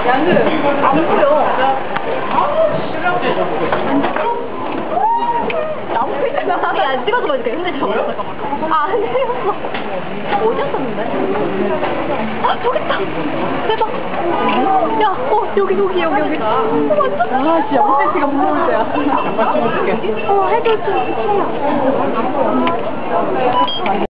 양들 안 보여. 나무 있잖아. 안 찍어서 보여줄게. 근데 저거요? 안 찍었어. 어디였었는데? 아, 저기 있다. 대박. 야, 여기. 완전. 아, 진짜 우세씨가 무서울 때야. 해줘 좀.